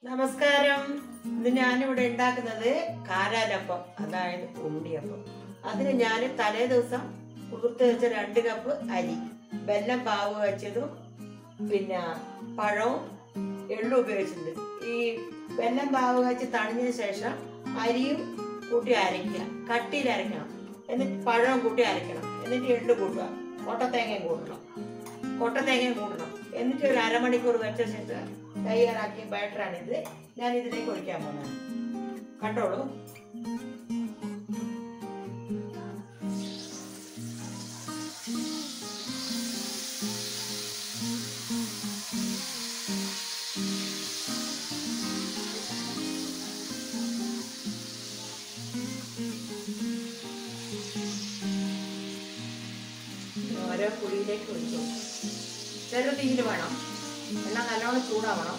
നമസ്കാരം. ഇന്ന് ഞാനിവിടെ ഉണ്ടാക്കുന്നത് കാരാലപ്പം, അതായത് ഉണ്ണിയപ്പം. അതിന് ഞാൻ തലേ ദിവസം കുതിർത്ത് വെച്ച 2 കപ്പ് അരി, വെല്ലം പാവ് വെച്ചതും പിന്നെ പഴവും എള്ളും ഉപയോഗിച്ചിട്ടുണ്ട്. ഈ വെല്ലം പാവ് വെച്ച് തണിഞ്ഞതിന് ശേഷം അരിയും കൂട്ടി അരയ്ക്കുക, കട്ടിയിൽ അരയ്ക്കണം. എന്നിട്ട് പഴവും കൂട്ടി അരയ്ക്കണം. എന്നിട്ട് എള്ളു കൂട്ടുക, കൊട്ടത്തേങ്ങയും കൂട്ടണം. എന്നിട്ട് ഒരു അരമണിക്കൂർ വെച്ച ശേഷം തയ്യാറാക്കിയ ബാറ്ററാണിത്. ഞാൻ ഇതിലേക്ക് ഒഴിക്കാൻ പോകുന്നത്. കണ്ടോളൂ. ഓരോ കുഴിയിലേക്ക് ഒഴിച്ചു. ചെറു തീയിൽ വേണം, എണ്ണ നല്ലോണം ചൂടാവണം.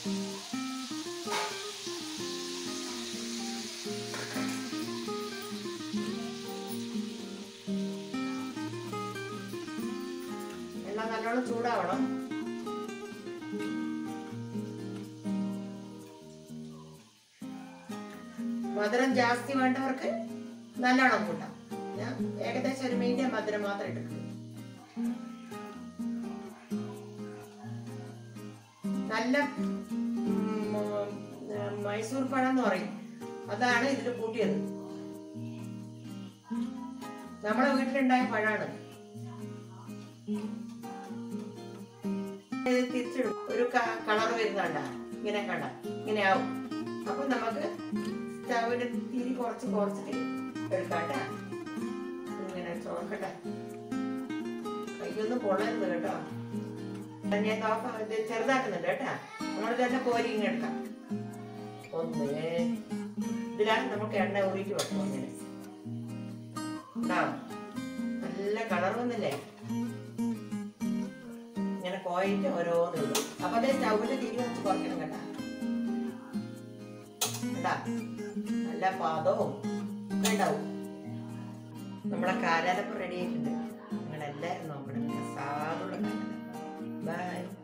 മധുരം ജാസ്തി വേണ്ടവർക്ക് നല്ലോണം കൂട്ടാം. ഞാൻ ഏകദേശം ഒരു മീഡിയം മധുരം മാത്രം എടുക്കും. നല്ല മൈസൂർ പഴം എന്ന് പറയും, അതാണ് ഇതിൽ കൂട്ടിയത്. നമ്മളെ വീട്ടിലുണ്ടായ പഴമാണ്. തിരിച്ചിടും, ഒരു കളർ വരുന്നുണ്ട, ഇങ്ങനെ കണ്ട ഇങ്ങനെ ആവും. അപ്പൊ നമുക്ക് സ്റ്റവിന്റെ തിരി കുറച്ചിട്ട് എടുക്കാട്ടെ. ഇങ്ങനെ ചോർക്കട്ടെ, കയ്യൊന്നും പൊള്ളരുത് കേട്ടോ. ഞാൻ ചെറുതാക്കുന്നുണ്ട് കേട്ടാ. നമ്മൾ തന്നെ കോരി ഇങ്ങനെ എടുക്കാം. ഇതിലാണ് നമുക്ക് എണ്ണ ഊറിയിട്ട് വെക്കും. ഇങ്ങനെ ഉണ്ടാവും, നല്ല കളർ വന്നില്ലേ? ഇങ്ങനെ കോയിട്ട് ഓരോന്ന് ഇടും. അപ്പൊ അതേ സ്റ്റൗവിന്റെ തിരി വെച്ച് കുറയ്ക്കണം കേട്ടാ. നല്ല പാദവും ഉണ്ടാവും. നമ്മളെ കാരാലപ്പം റെഡി ആയിട്ടുണ്ട്. നിങ്ങളെല്ലാവരും നോക്കണം. സാധുള്ള കാരാലപ്പം. ബൈ.